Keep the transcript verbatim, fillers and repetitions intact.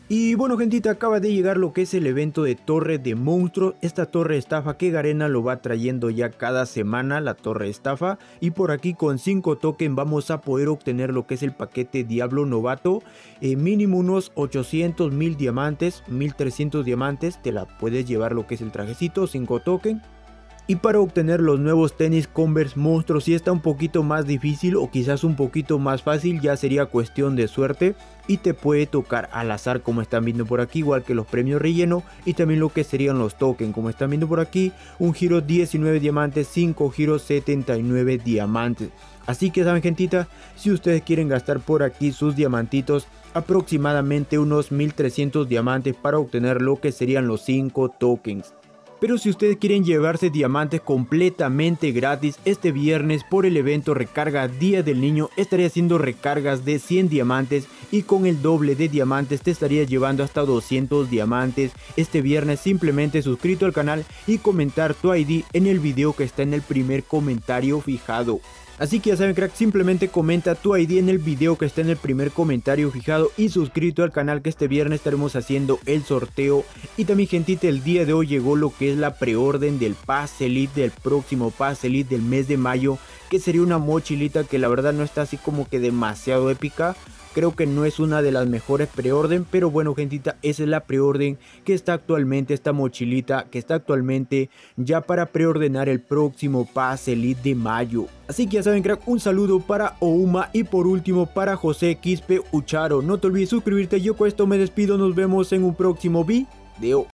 Y bueno gentita, acaba de llegar lo que es el evento de Torre de Monstruos, esta torre de estafa que Garena lo va trayendo ya cada semana, la torre de estafa. Y por aquí con cinco tokens vamos a poder obtener lo que es el paquete Diablo Novato, eh, mínimo unos ochocientos mil diamantes, mil trescientos diamantes, te la puedes llevar lo que es el trajecito, cinco tokens. Y para obtener los nuevos tenis Converse Monstruos sí está un poquito más difícil o quizás un poquito más fácil, ya sería cuestión de suerte y te puede tocar al azar como están viendo por aquí, igual que los premios relleno y también lo que serían los tokens como están viendo por aquí, un giro diecinueve diamantes, cinco giros setenta y nueve diamantes. Así que saben gentita, si ustedes quieren gastar por aquí sus diamantitos, aproximadamente unos mil trescientos diamantes para obtener lo que serían los cinco tokens. Pero si ustedes quieren llevarse diamantes completamente gratis, este viernes por el evento Recarga Día del Niño estaré haciendo recargas de cien diamantes y con el doble de diamantes te estaría llevando hasta doscientos diamantes este viernes, simplemente suscrito al canal y comentar tu I D en el video que está en el primer comentario fijado. Así que ya saben crack, simplemente comenta tu I D en el video que está en el primer comentario fijado y suscrito al canal, que este viernes estaremos haciendo el sorteo. Y también gentita, el día de hoy llegó lo que es la preorden del pase elite, del próximo pase elite del mes de mayo, que sería una mochilita que la verdad no está así como que demasiado épica. Creo que no es una de las mejores preorden, pero bueno gentita, esa es la preorden que está actualmente, esta mochilita que está actualmente ya para preordenar el próximo pase elite de mayo. Así que ya saben crack, un saludo para Ouma y por último para José Quispe Ucharo. No te olvides suscribirte, yo con esto me despido, nos vemos en un próximo video.